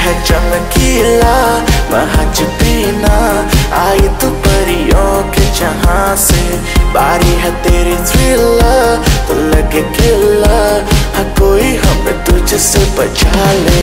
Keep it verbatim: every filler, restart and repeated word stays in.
है चमकीला महज पीना। आई तू परियों के जहां से, बारी है तेरी थ्रिलर तो लगे किला। हाँ कोई हमें तुझसे बचा ले।